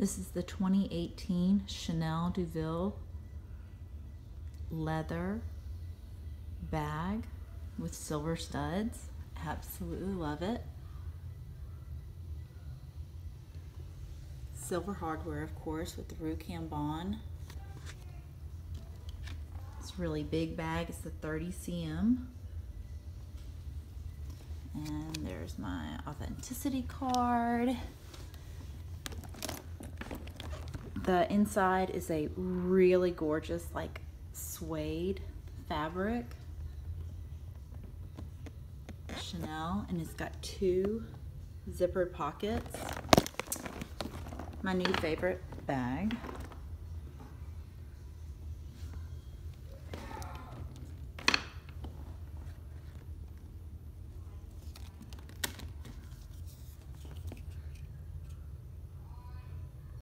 This is the 2018 Chanel Deauville leather bag with silver studs. Absolutely love it. Silver hardware, of course, with the Rue Cambon. It's a really big bag. It's the 30 cm. And there's my authenticity card. The inside is a really gorgeous, like, suede fabric. Chanel, and it's got 2 zippered pockets. My new favorite bag.